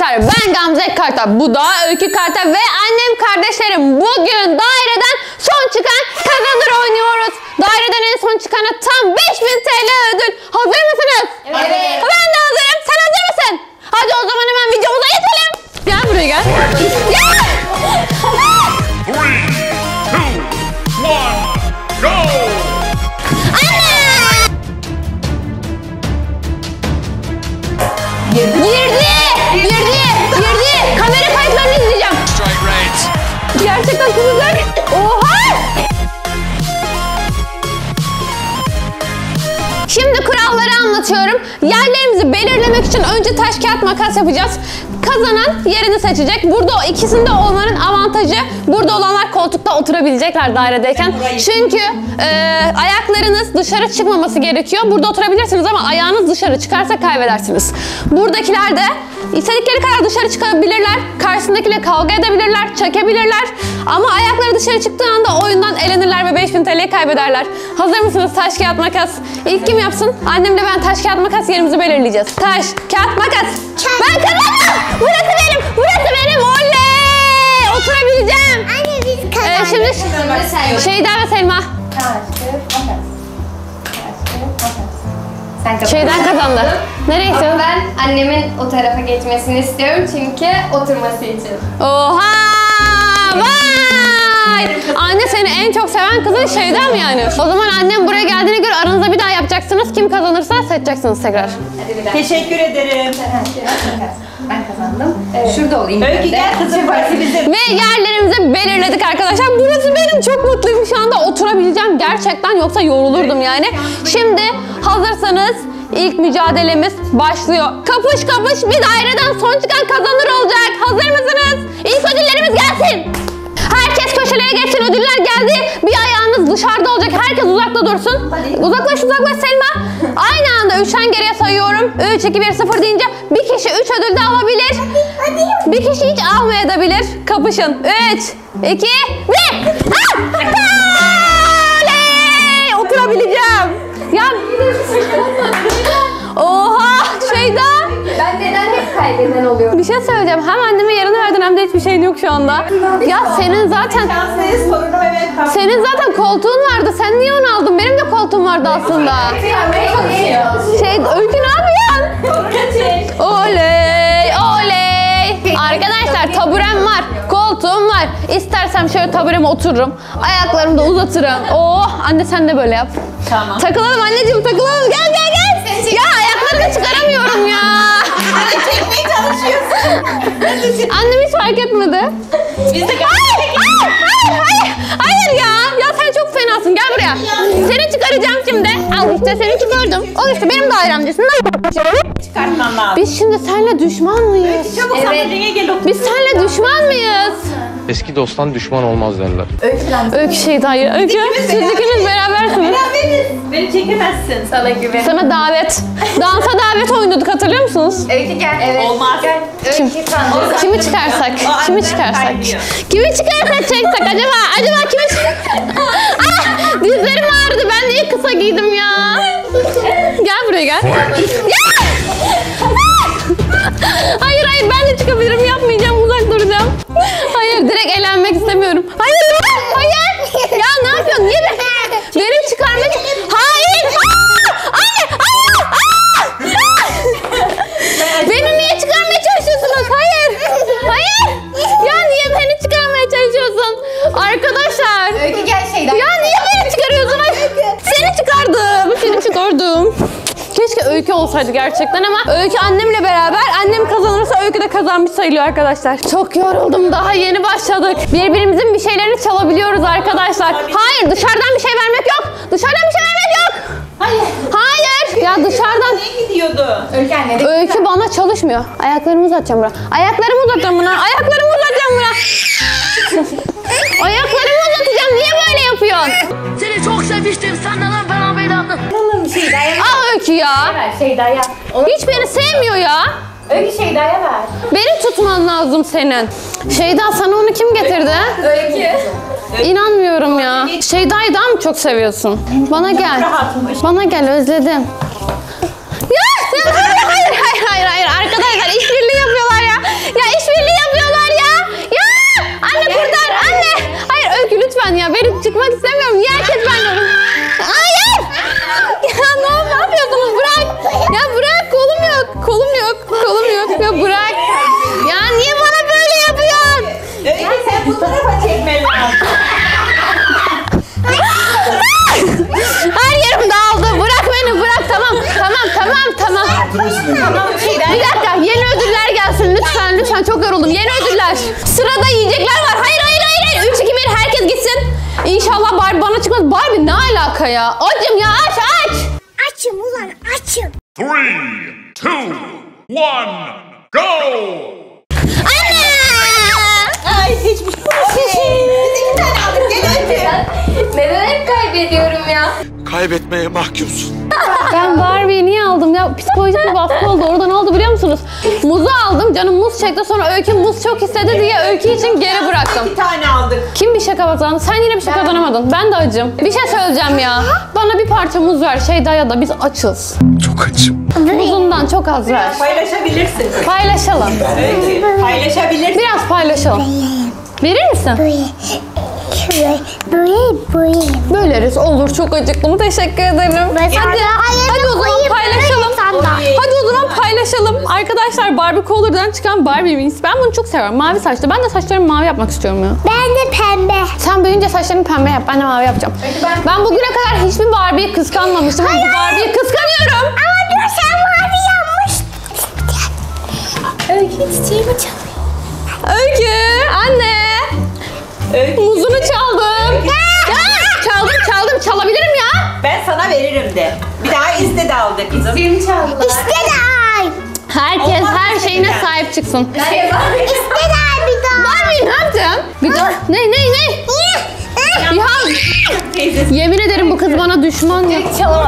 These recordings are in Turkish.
Arkadaşlar ben Gamze Kartal, bu da Öykü Kartal ve annem kardeşlerim. Bugün daireden son çıkan kazanır oynuyoruz. Daireden en son çıkana tam 5000 TL ödül. Hazır mısınız? Evet. Ben de hazırım. Sen hazır mısın? Hadi o zaman hemen videomuza geçelim. Gel buraya gel. Gel. 3, 2, 1, go! Girdi. Kamera kayıtlarını izleyeceğim. Gerçekten kızlar. Oha! Şimdi kuralları anlatıyorum. Yerlerimizi belirlemek için önce taş kağıt makas yapacağız. Kazanan yerini seçecek. Burada ikisinde olmanın avantajı, burada olanlar koltukta oturabilecekler dairedeyken. Çünkü ayaklarınız dışarı çıkmaması gerekiyor. Burada oturabilirsiniz ama ayağınız dışarı çıkarsa kaybedersiniz. Buradakiler de istedikleri kadar dışarı çıkabilirler. Karşısındakiyle kavga edebilirler, çekebilirler. Ama ayakları dışarı çıktığı anda oyundan elenirler ve 5000 TL'yi kaybederler. Hazır mısınız? Taş kağıt makas. İlk kim yapsın? Annemle ben taş kağıt makas yerimizi belirleyeceğiz. Taş kağıt makas. Ben kazandım. Burası benim. Oley! Oturabileceğim. Anne biz kazandık. Şimdi Şeyda ve Selma. Sen kazandın. Şeyden kazandı. Nereye Ama gidiyor? ben annemin o tarafa geçmesini istiyorum çünkü oturması için. Oha! Vay! Anne seni en çok seven kızın Şeyda mı yani? O zaman annem buraya geldiğine göre aranızda bir daha yapacaksınız. Kim kazanırsa seçeceksiniz tekrar. Hadi bir daha. Teşekkür ederim. Ben kazandım. Şurada olayım. Öykü gel kızım, burası bizim. Ve yerlerimizi belirledik arkadaşlar. Burası benim, çok mutluyum şu anda. Oturabileceğim gerçekten, yoksa yorulurdum yani. Şimdi hazırsanız ilk mücadelemiz başlıyor. Kapış kapış bir daireden son çıkan kazanır olacak. Hazır mısınız? İlk ödüllerimiz gelsin. Herkes köşelere geçsin, ödüller geldi. Bir ayağınız dışarıda olacak. Herkes uzakta dursun. Uzaklaş Selma. Aynı anda 3'ten geriye sayıyorum. 3, 2, 1, 0 deyince bir kişi 3 ödül de alabilir. Bir kişi hiç almayabilir. Kapışın. 3, 2, 1. Oley! Oturabileceğim. Ya. Oha Şeyda. Ben neden hep kaybeden oluyorum? Bir şey söyleyeceğim. Hem anneme yarını verdin hem de hiçbir şeyin yok şu anda. Ya senin zaten... Şanslıyız, sorunum evet. Senin zaten koltuğun vardı. Sen niye onu aldın? Benim de koltuğum vardı aslında. Öykü ne yapıyorsun? Oley! Arkadaşlar taburem var. Koltuğum var. İstersem şöyle tabureme otururum. Ayaklarımı da uzatırım. Oh! Anne sen de böyle yap. Tamam. Takılalım anneciğim, takılalım. Gel. Ya ayaklarımı çıkaramıyorum ya. Çekmeye çalışıyorsun. Annem hiç fark etmedi. Biz de Hayır ya. Ya sen çok fenasın. Gel buraya. Seni çıkaracağım şimdi. Al işte, seni çıkardım. O işte benim dairemdesin. çıkartmam lazım. Biz şimdi seninle düşman mıyız? Çabuk sandalyeye gel otur. Biz seninle düşman mıyız? Eski dosttan düşman olmaz derler. Öykü Şeyda'yı. Öykü siz ikiniz berabersiniz. Beni çekemezsin. Sana güven. Sana davet. Dansa davet oynadık, hatırlıyor musunuz? Öykü gel. Evet. Olmaz. Gel. Öykü kandı. Kimi çıkarsak? Kimi çıkarsak? Kimi çıkarsak çeksek acaba? Kimi çıkarsak? Dizlerim ağrıdı. Ben niye kısa giydim ya? Gel buraya gel. Hayır ben de çıkabilirim. Yapmayacağım. Uzak duracağım. Hayır, direkt eğlenmek istemiyorum. Hayır. Ya ne yapıyorsun? Niye benim çıkarmak? Hayır. Anne. Beni niye çıkarmaya çalışıyorsunuz? Hayır. Ya niye beni çıkarmaya çalışıyorsun? Arkadaşlar. Öykü gel şeyden. Ya niye beni çıkarıyorsun? Seni çıkardım. Keşke Öykü olsaydı gerçekten ama Öykü annemle beraber. Annem kazanırsa Öykü de kazanmış sayılıyor arkadaşlar. Çok yoruldum. Daha yeni başladık. Birbirimizin bir şeylerini çalabiliyoruz arkadaşlar. Hayır, dışarıdan bir şey vermek yok. Hayır. Ya dışarıdan... Nereye gidiyordu? Öykü anne. Öykü bana çalışmıyor. Ayaklarımı uzatacağım buna. Ayaklarımı uzatacağım. Ayaklarımı uzatacağım. Niye böyle yapıyorsun? Seni çok sevmiştim. Senden falan beydandım. Al Öykü ya. Ver Şeyda'ya. Hiç beni sevmiyor ya. Öykü Şeyda'ya ver. Beni tutman lazım senin. Şeyda, sana onu kim getirdi? Öykü. İnanmıyorum ya. Şeyda'yı daha mı çok seviyorsun? Bana gel. Rahatmış. Bana gel, özledim. Ya hayır. Arkadaşlar işbirliği yapıyorlar ya. Bir dakika, yeni ödüller gelsin lütfen, lütfen, çok yoruldum. Yeni ödüller. Sırada yiyecekler var. Hayır. 3, 2, 1, herkes gitsin. İnşallah Barbie bana çıkmaz. Barbie ne alaka ya? Açım ya, aç. Açım ulan açım. 3, 2, 1, go! Ay seçmiş. Biz 2 tane aldık. Gel önce. Neden hep kaybediyorum ya? Kaybetmeye mahkumsun. Ben Barbie'yi niye aldım ya? Psikolojik bir baskı oldu. Oradan oldu biliyor musunuz? Muzu aldım. Canım muz çekti. Sonra Öykü muz çok istedi diye Öykü için geri bıraktım. 2 tane aldık. Kim bir şey kazandı? Sen yine bir şey kazanamadın. Ben de acım. Bir şey söyleyeceğim ya. Bana bir parça muz ver. Şeyda ya da biz açız. Çok açım. Muzundan çok az ver. Paylaşabilirsin. Paylaşalım. Öykü. Paylaşabilirsin. Biraz paylaşalım. Verir misin? Böyle. Böleriz. Olur. Çok acıktım. Teşekkür ederim. Hadi o zaman paylaşalım. Hadi o zaman paylaşalım. Arkadaşlar Barbie Color'dan çıkan Barbie Wings. Ben bunu çok seviyorum. Mavi saçlı. Ben de saçlarımı mavi yapmak istiyorum ya. Ben de pembe. Sen büyüyünce saçlarını pembe yap. Ben de mavi yapacağım. Ben bugüne kadar hiçbir Barbie'yi kıskanmamıştım. Ama bu Barbie'yi kıskanıyorum. Ama dur sen mavi yapmıştın. Öykü çiçeğimi çalıyor. Öykü. Anne. Öykü. Muzunu çaldım. Ya, çaldım. Çalabilirim ya. Ben sana veririm de. Bir daha iste de aldık kızım. Seni çaldılar. İstediler. Herkes Olmaz her şeyine mesela. sahip çıksın. İstediler bir daha. Barbie ne yaptın? Bir daha. Ne? Ya Teyzesi. yemin ederim bu kız bana düşman ya.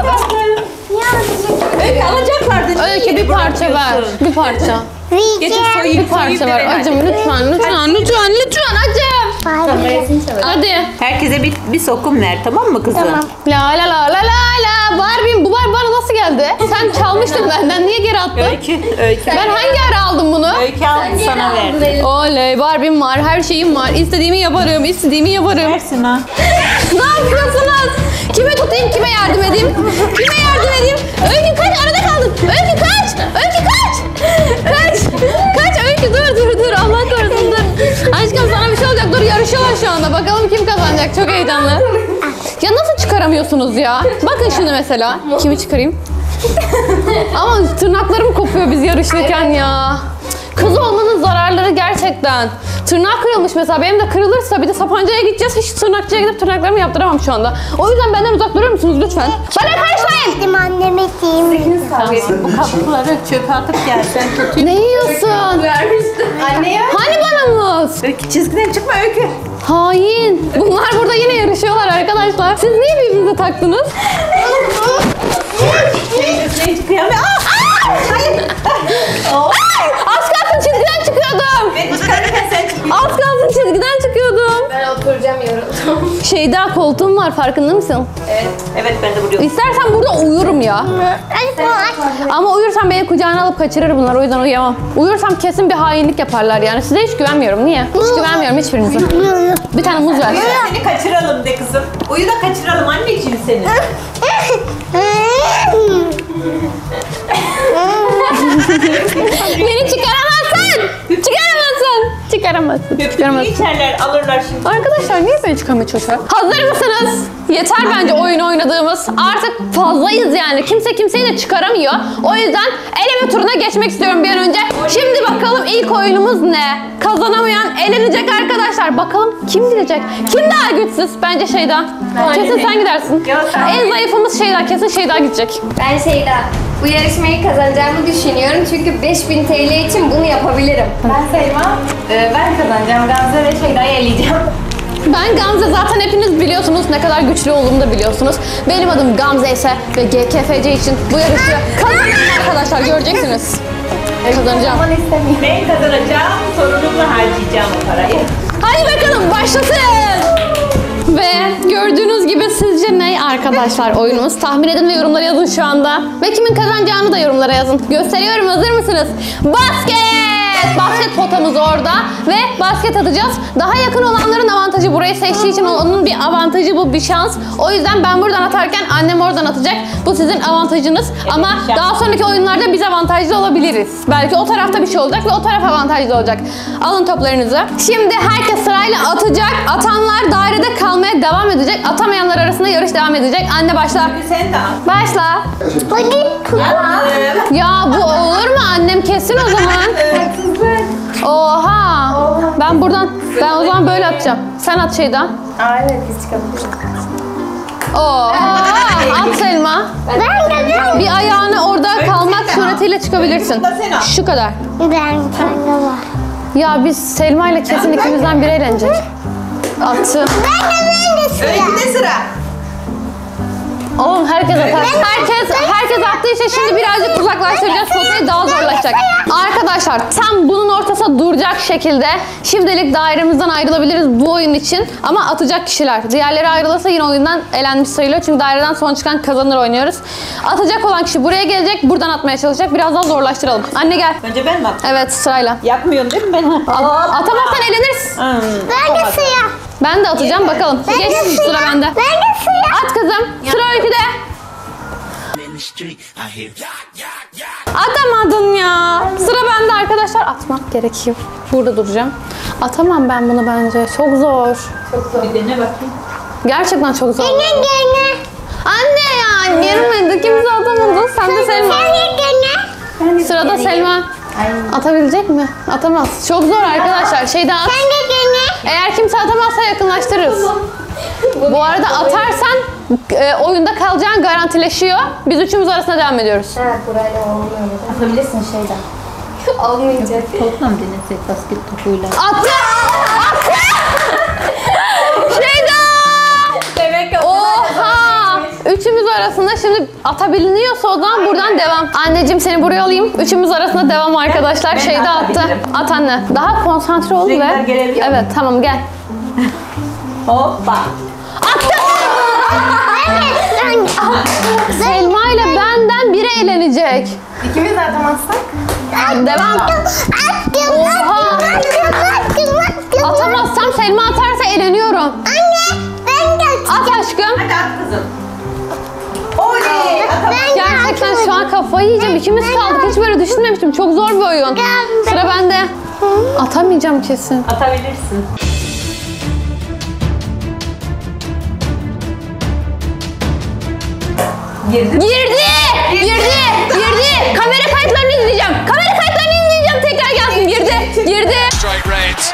Öykü alacaklardı. Öykü bir parça ver. Bir parça. Getir Bir soyayım. parça ver. Acım lütfen acım. Hadi. Herkese bir sokum ver, tamam mı kızım? Tamam. La. Barbie'm bu Barbie bana nasıl geldi? Sen çalmıştın benden. Niye geri attın? Öykü. Ben hangi ara aldım bunu? Öykü aldı sana verdi. Oley Barbie'm var. Her şeyim var. İstediğimi yaparım. Versin ha. Ne yapıyorsunuz? Kime tutayım? Kime yardım edeyim? Öykü kaç? Arada kaldım. Öykü kaç? Kaç Öykü dur. Allah korusun dur. Aşkım sana bir şey olacak. Dur yarışıyorlar şu anda. Bakalım kim kazanacak. Çok heyecanlı. Ya nasıl çıkaramıyorsunuz ya? Bakın şimdi mesela. Kimi çıkarayım? Ama tırnaklarım kopuyor biz yarışırken ya. Kız olmanın zararları gerçekten. Tırnak kırılmış mesela. Benim de kırılırsa bir de Sapanca'ya gideceğiz. Hiç tırnakçıya gidip tırnaklarımı yaptıramam şu anda. O yüzden benden uzak durur musunuz lütfen? Bana karışmayın. Dedim anneme diyeyim. Bu kabukları çöpe atıp gelsen tutayım. Ne yiyorsun? Anneye Hani bana muz? Öykü çizgiden çıkma Öykü. Hain. Bunlar burada yine yarışıyorlar arkadaşlar. Siz niye birbirinize taktınız? Teyzesine çıkıyor. Hayır. Az kalsın çizgiden çıkıyordum. Ben çıkarırken sen çıkıyorsun. Az kalsın çizgiden çıkıyordum. ben oturacağım yoruldum. Şeyda koltuğum var farkında mısın? Evet ben de vuruyorum. İstersen burada uyurum ya. Ama uyursam beni kucağına alıp kaçırır bunlar. O yüzden uyuyamam. Uyursam kesin bir hainlik yaparlar yani. Size hiç güvenmiyorum. Niye? Hiç güvenmiyorum hiçbirinize. Bir tane muz ver. Seni kaçıralım de kızım. Uyu da kaçıralım anneciğim seni. Beni çıkaramazsın. Çıkaramazsın. Köpüğünü içerler alırlar şimdi. Arkadaşlar niye beni çıkamıyor çocuklar? Hazır mısınız? Yeter bence oyun oynadığımız. Artık fazlayız yani. Kimse kimseyi de çıkaramıyor. O yüzden eleme turuna geçmek istiyorum bir an önce. Şimdi bakalım ilk oyunumuz ne? Kazanamayan elenecek arkadaşlar. Bakalım kim gidecek? Kim daha güçsüz? Bence Şeyda. Kesin sen gidersin. Yok, sen. En zayıfımız Şeyda. Kesin Şeyda gidecek. Ben bu yarışmayı kazanacağımı düşünüyorum çünkü 5000 TL için bunu yapabilirim. Ben Selma, ben kazanacağım. Gamze ve Şeyda'yı eleyeceğim. Ben Gamze, zaten hepiniz biliyorsunuz ne kadar güçlü olduğumu da biliyorsunuz. Benim adım Gamze ise ve GKFC için bu yarışı kazanacağım arkadaşlar, göreceksiniz. Kazanacağım. Ben kazanacağım, sorunumla harcayacağım o parayı. Hadi bakalım başlasın. Ve gördüğünüz gibi sizce ne arkadaşlar oyunumuz? Tahmin edin ve yorumlara yazın şu anda. Ve kimin kazanacağını da yorumlara yazın. Gösteriyorum, hazır mısınız? Basket! Basket potamız orada ve basket atacağız. Daha yakın olanların avantajı, burayı seçtiği için onun bir avantajı, bu bir şans. O yüzden ben buradan atarken annem oradan atacak. Bu sizin avantajınız. Ama daha sonraki oyunlarda biz avantaj avantajlı olabiliriz. Belki o tarafta bir şey olacak ve o taraf avantajlı olacak. Alın toplarınızı. Şimdi herkes sırayla atacak. Atanlar dairede kalmaya devam edecek. Atamayanlar arasında yarış devam edecek. Anne başla. Sen de al. Başla. Ya bu olur mu? Annem kesin o zaman. Oha. Ben o zaman böyle atacağım. Sen at Şeyda. Evet biz çıkabiliriz. Oha. At Selma. Bir ayağını orada kalmak suretiyle çıkabilirsin. Şu kadar. Ben kendi var. Ya biz Selma ile kesin ikimizden biri eğlenecek. Attım. Ben de sıra. Öyküde sıra. Oğlum herkes atar. Herkes attığı için şimdi birazcık uzaklaştıracağız. Potayı daha zorlaşacak. Arkadaşlar tam bunun ortasına duracak şekilde şimdilik dairemizden ayrılabiliriz bu oyun için. Ama atacak kişiler. Diğerleri ayrılırsa yine oyundan elenmiş sayılıyor. Çünkü daireden son çıkan kazanır oynuyoruz. Atacak olan kişi buraya gelecek. Buradan atmaya çalışacak. Biraz daha zorlaştıralım. Anne gel. Önce ben mi atayım? Evet sırayla. Yapmıyorsun değil mi ben? Atamazsan eleniriz. Ben de sıra. Ben de atacağım bakalım. Geç sıra bende. Ben de sıra. At kızım. Sıra Öyküde. Atamadın ya. Sıra bende arkadaşlar. Atmak gerekiyor. Burada duracağım. Atamam ben bunu bence. Çok zor. Bir dene bakayım. Gerçekten çok zor. Gene. Anne ya girmedi. Kimse atamadı. Sen de Selma. Gene. Sırada Selma. Atabilecek mi? Atamaz. Çok zor arkadaşlar. Şeyden at. Ben de gene. Eğer kimse atamazsa yakınlaştırırız. Bu arada atarsan oyunda kalacağın garantileşiyor. Biz üçümüz arasında devam ediyoruz. Evet burayla olmuyor. Atabilirsin şeyden. Almayacak. Topla mı denesek basket topuyla? Attı! Attı! Şeyda! Demek ki Oha! Üçümüz arasında şimdi atabiliniyorsa o zaman buradan devam. Anneciğim seni buraya alayım. Üçümüz arasında devam arkadaşlar. Ben Şeyda attı. atabilirim. At anne. Daha konsantre ol Renkler ve... gelebiliyor mu? Evet tamam gel. Hoppa. Selma ile benden biri eğlenecek. İkimiz de atamazsak. Devam. Oha! Atamazsam Selma atarsa eğleniyorum. Anne ben de At aşkım. Hadi at kızım. Oley. Atamadın. Gerçekten şu an kafayı yiyeceğim. İkimiz kaldık. Hiç böyle düşünmemiştim. Çok zor bir oyun. Sıra bende. Atamayacağım kesin. Atabilirsin. Girdi. Girdi! Kamera kayıtlarını izleyeceğim. Tekrar gelsin. Girdi. Strike rates.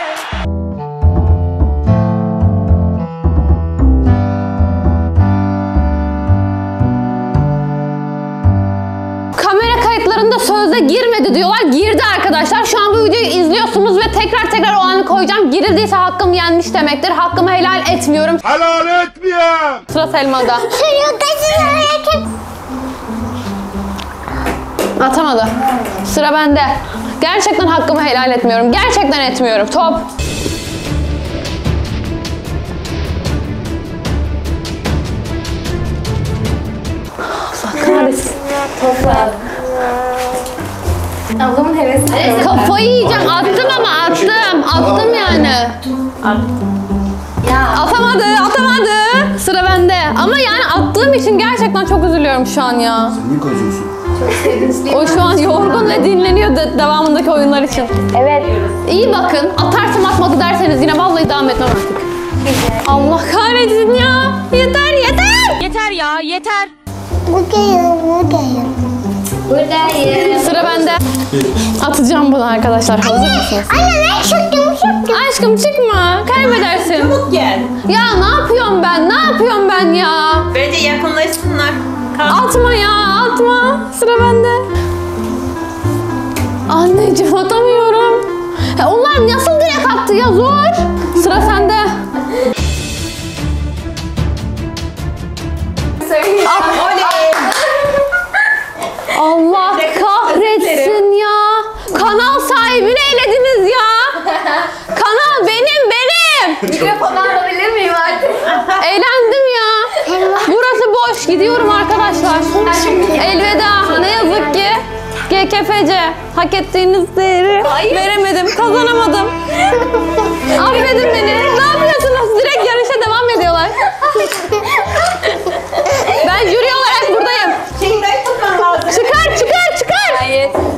Kamera kayıtlarında sözde girmedi diyorlar. Girdi arkadaşlar. Şu an bu videoyu izliyorsunuz ve tekrar o anı koyacağım. Girildiyse hakkım yenmiş demektir. Hakkımı helal etmiyorum. Helal etmiyorum. Sıra Selma'da. Atamadı. Sıra bende. Gerçekten hakkımı helal etmiyorum. Gerçekten etmiyorum. Top. Allah kahretsin. Ablamın hevesi. Kafayı yiyeceğim. Attım ama attım. Attım yani. Atamadı. Sıra bende. Ama yani attığım için gerçekten çok üzülüyorum şu an ya. Niye kazıyorsun? O şu an yorgun ve dinleniyor devamındaki oyunlar için. Evet. İyi bakın. Atarsam atmadı derseniz yine vallahi devam etmem artık. Allah kahretsin ya. Yeter. Yeter ya yeter. Buradayım. Buradayım. Sıra bende. Atacağım bunu arkadaşlar. Hazır mısınız? Anne ben çıktım. Aşkım çıkma. Kaybedersin. Çabuk gel. Ya ne yapıyorum ben ya? Bence yakınlaşsınlar. Atma ya atma. Sıra bende. Anneciğim atamıyorum. Onlar nasıl direkt attı ya zor. Sıra sende. Allah kahretsin ya. Kanal sahibini elediniz ya. Kanal benim. Mikrofonu alabilir miyim artık? Eğlendim ya. Burası boş. Gidiyorum arkadaşlar. Elveda. Ne yazık ki GKFC hak ettiğiniz değeri veremedim. Kazanamadım. Affedin beni. Ne yapıyorsunuz? Direkt yarışa devam ediyorlar. Ben jüri olarak buradayım. Şeyden tutmam lazım. Çıkar. Hayır.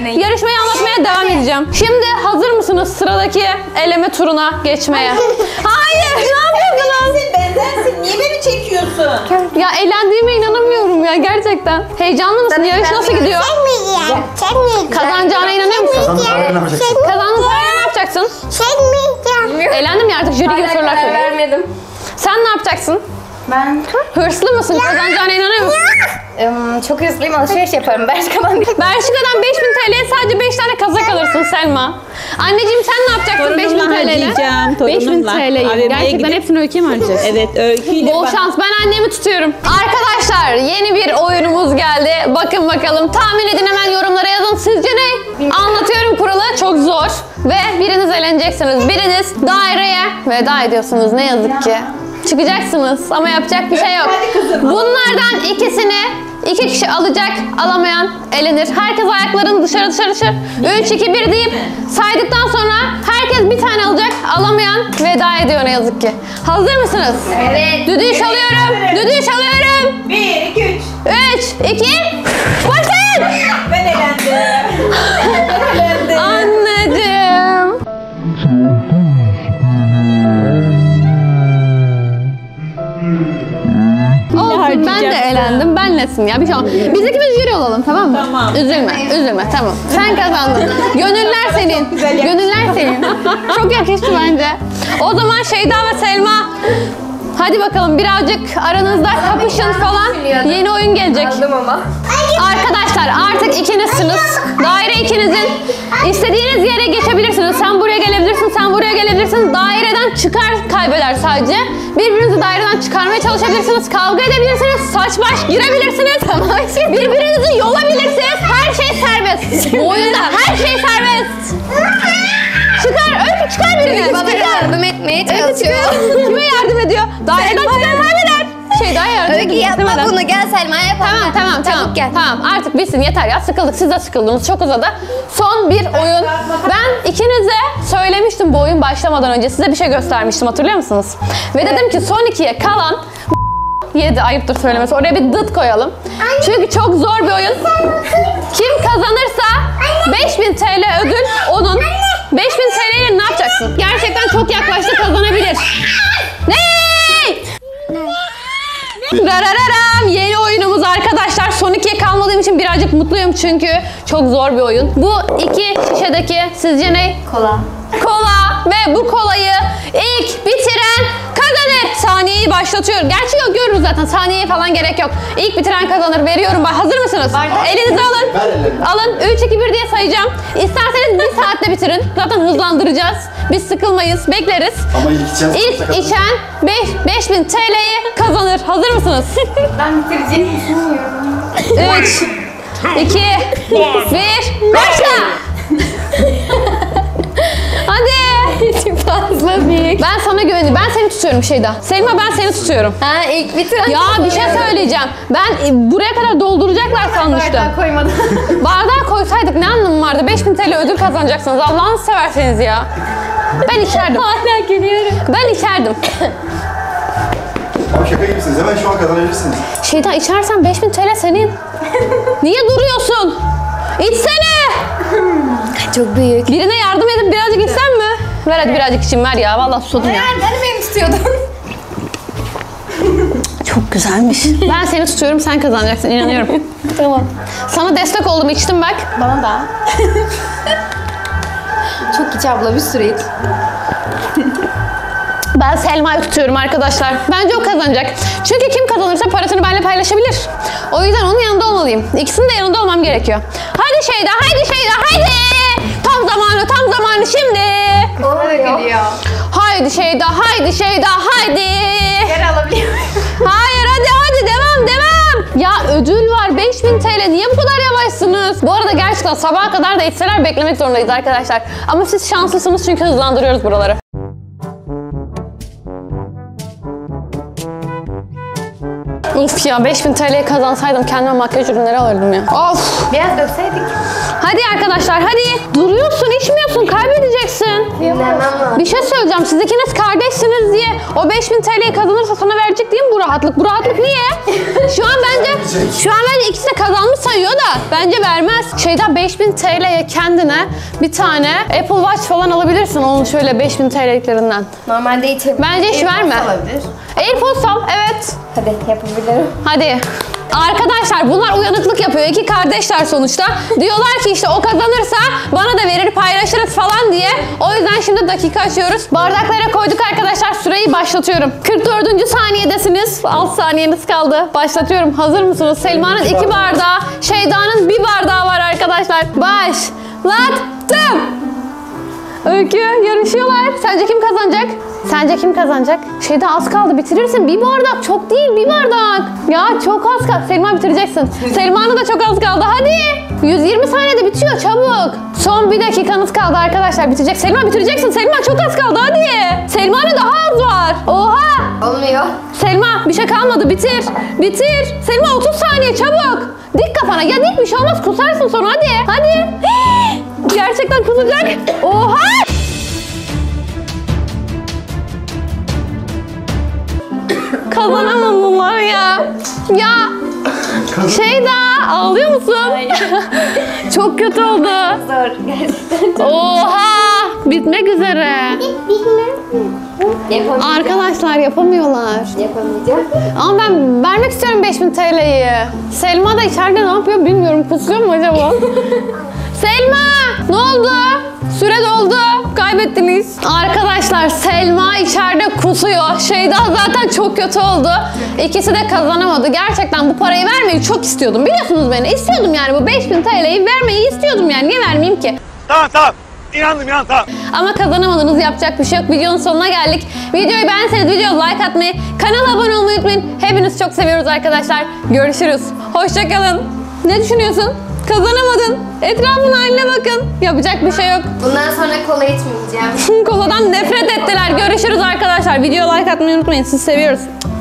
Aynen. Yarışmayı anlatmaya devam edeceğim. Şimdi hazır mısınız sıradaki eleme turuna geçmeye? Hayır, ne yapıyorsunuz? Benzersin. Niye beni çekiyorsun? Ya eğlendiğime inanamıyorum ya gerçekten. Heyecanlı mısın? Yarış nasıl gidiyor? Çekmeyeceğim. Çekmeyeceğim. Kazanacağına inanıyor musun? Çekmeyeceğim. Kazandığın parayla ne yapacaksın? Çekmeyeceğim. Eğlendim ya artık jüri gibi Hala sorular karar soruyor. vermedim. Sen ne yapacaksın? Ben Hırslı mısın? Kazanacağına inanıyor musun? çok hızlıyım, alışveriş yaparım. Bershka'dan değil. Belçika'dan 5000 TL'ye sadece 5 tane kazak alırsın Selma. Anneciğim sen ne yapacaksın 5000 Torunumla TL'yle? harcayacağım, 5000 torunumla. TL'yi. AVM'ye Gerçekten gidip- hepsini öyküye mi harcayacaksın? Evet, öyküyle Bol şans. Ben annemi tutuyorum. Arkadaşlar yeni bir oyunumuz geldi. Bakın bakalım. Tahmin edin, hemen yorumlara yazın. Sizce ne? Anlatıyorum kuralı. Çok zor. Ve biriniz eğleneceksiniz. Biriniz daireye veda ediyorsunuz. Ne yazık ki. Çıkacaksınız ama yapacak bir şey yok. Bunlardan ikisini 2 kişi alacak. Alamayan elenir. Herkes ayaklarını dışarı. 3, 2, 1 deyip saydıktan sonra herkes bir tane alacak. Alamayan veda ediyor ne yazık ki. Hazır mısınız? Evet. Düdüğü çalıyorum. Düdüğü çalıyorum. 1, 2, 3. 3, 2, başlayın. Ben elendim. Elendim. Anneciğim. Olsun, ben de eğlendim. Ben nesin ya? Bir şey olmaz. Biz ikimiz jüri olalım, tamam mı? Tamam. Üzülme, tamam. Sen kazandın. Gönüller senin. Gönüller senin. Çok yakıştı bence. O zaman Şeyda ve Selma, hadi bakalım birazcık aranızda kapışın falan. Yeni oyun gelecek. Aldım ama. Arkadaşlar artık ikinizsiniz. Daire ikinizin. İstediğiniz yere geçebilirsiniz. Sen buraya gelebilirsin, sen buraya gelebilirsin. Daireden çıkar kaybeder sadece. Birbirinizi daireden çıkarmaya çalışabilirsiniz. Kavga edebilirsiniz. Saç baş girebilirsiniz. Birbirinizi yolabilirsiniz. Her şey serbest. Bu oyunda her şey serbest. Çıkar, Öykü çıkar birini. Bana yardım etmeye çalışıyor. Kime yardım ediyor? Daireden çıkan kaybeder. Daha yardım Öykü yapma istemeden. bunu, gel Selma yapalım. Tamam. Çabuk gel. Tamam artık bitsin, yeter ya, sıkıldık, siz de sıkıldınız, çok uzadı. Son bir oyun. Ben ikinize söylemiştim bu oyun başlamadan önce, size bir şey göstermiştim, hatırlıyor musunuz? Ve dedim ki son 2'ye kalan 7, ayıptır söylemesi, oraya bir dıt koyalım. Çünkü çok zor bir oyun. Kim kazanırsa 5000 TL ödül onun. 5000 TL ile ne yapacaksın? Gerçekten çok yaklaştı, kazanabilir. Ne? Rarararam, yeni oyunumuz arkadaşlar. Son 2'ye kalmadığım için birazcık mutluyum çünkü çok zor bir oyun. Bu 2 şişedeki sizce ne? Kola. Kola ve bu kolayı ilk bitiren kazanır. Saniyeyi başlatıyorum. Gerçi yok, görürüz zaten. Saniyeye falan gerek yok. İlk bitiren kazanır. Veriyorum. Hazır mısınız? Elinizi alın. Alın. 3, 2, 1 diye sayacağım. İsterseniz 1 saatte bitirin. Zaten hızlandıracağız. Biz sıkılmayız. Bekleriz. Ama İlk içen 5000 TL'yi kazanır. Hazır mısınız? Ben bitireceğini düşünmüyorum. 3, 2, 1, başla! Hadi! Fazla büyük. Ben sana güveniyorum. Ben seni tutuyorum Şeyda. Selma, ben seni tutuyorum. Ha, ilk bitiren. Ya bir şey söyleyeceğim. Ben buraya kadar dolduracaklar sanmıştım. Bardağı koymadım. Bardağı koysaydık ne anlamı vardı? 5000 TL ödül kazanacaksınız. Allah'ını severseniz ya. Ben içerdim. Hala geliyorum. Ben içerdim. Ama şaka gibisiniz. Hemen şu an kazanabilirsiniz. Şeyda, içersen 5000 TL senin. Niye duruyorsun? İçsene. Çok büyük. Birine yardım edip birazcık içsen mi? Ver hadi birazcık içeyim, ver ya. Vallahi susadım ya. Nereden beni tutuyordun? Çok güzelmiş. Ben seni tutuyorum, sen kazanacaksın, inanıyorum. Tamam. Sana destek oldum, içtim bak. Bana da. Çok iç abla, bir sürü iç. Ben Selma'yı tutuyorum arkadaşlar. Bence o kazanacak. Çünkü kim kazanırsa parasını benimle paylaşabilir. O yüzden onun yanında olmalıyım. İkisinin de yanında olmam gerekiyor. Hadi Şeyda, haydi! Tam zamanı şimdi. Bana da geliyor. Haydi Şeyda, haydi! Yer alabiliyor muyum? Hayır, hadi devam. Ya ödül var 5000 TL. Niye bu kadar yavaşsınız? Bu arada gerçekten sabaha kadar da içseler beklemek zorundayız arkadaşlar. Ama siz şanslısınız çünkü hızlandırıyoruz buraları. Of ya, 5000 TL'ye kazansaydım kendime makyaj ürünleri alırdım ya. Of! Biraz dökseydik. Hadi arkadaşlar hadi. Duruyorsun, içmiyorsun, kaybedeceksin. Bir şey söyleyeceğim. Siz ikiniz kardeşsiniz diye o 5000 TL'yi kazanırsa sana verecek değil mi bu rahatlık? Bu rahatlık niye? Şu an bence ikisi de kazanmış sayıyor da bence vermez. Şeyden 5000 TL'ye kendine bir tane Apple Watch falan alabilirsin. Onun şöyle 5000 TL'liklerinden. Normalde içebilirim. Bence hiç verme. AirPods al, evet. Hadi yapabilirim. Hadi. Arkadaşlar bunlar uyanıklık yapıyor. İki kardeşler sonuçta. Diyorlar ki işte o kazanırsa bana da verir paylaşırız falan diye. O yüzden şimdi dakika açıyoruz. Bardaklara koyduk arkadaşlar. Süreyi başlatıyorum. 44. saniyedesiniz. 6 saniyeniz kaldı. Başlatıyorum. Hazır mısınız? Selma'nın 2 bardağı, Şeyda'nın 1 bardağı var arkadaşlar. Başlattım. Öykü yarışıyorlar. Sence kim kazanacak? Sence kim kazanacak? Şeyda az kaldı, bitirirsin. Bir bardak çok değil, bir bardak. Ya çok az kaldı. Selma bitireceksin. Selma'nın da çok az kaldı. Hadi. 120 saniyede bitiyor, çabuk. Son 1 dakikanız kaldı arkadaşlar. Bitecek. Selma bitireceksin. Selma çok az kaldı. Hadi. Selma'nın daha az var. Oha. Olmuyor. Selma bir şey kalmadı. Bitir. Bitir. Selma 30 saniye çabuk. Dik kafana. Ya dik bir şey olmaz. Kusarsın sonra. Hadi. Hadi. Gerçekten kusacak. Oha. Kazanamam bunlar ya. Ya. Şeyda ağlıyor musun? Çok kötü oldu. Zor gerçekten. Oha. Bitmek üzere. Yapamayacağım. Arkadaşlar yapamıyorlar. Yapamayacağım. Ama ben vermek istiyorum 5000 TL'yi. Selma da içeride ne yapıyor bilmiyorum. Kusuyor mu acaba? Selma! Ne oldu? Süre doldu. Kaybettiniz. Arkadaşlar Selma içeride kusuyor. Şeyda zaten çok kötü oldu. İkisi de kazanamadı. Gerçekten bu parayı vermeyi çok istiyordum. Biliyorsunuz beni. İstiyordum yani bu 5000 TL'yi vermeyi istiyordum yani. Niye vermeyeyim ki? Tamam. İnandım tamam. Ama kazanamadınız, yapacak bir şey yok. Videonun sonuna geldik. Videoyu beğenseniz videoya like atmayı, kanala abone olmayı unutmayın. Hepinizi çok seviyoruz arkadaşlar. Görüşürüz. Hoşçakalın. Ne düşünüyorsun? Kazanamadın. Etrafın haline bakın. Yapacak bir şey yok. Bundan sonra kola içmeyeceğim. Koladan nefret ettiler. Görüşürüz arkadaşlar. Videoya like atmayı unutmayın. Sizi seviyoruz.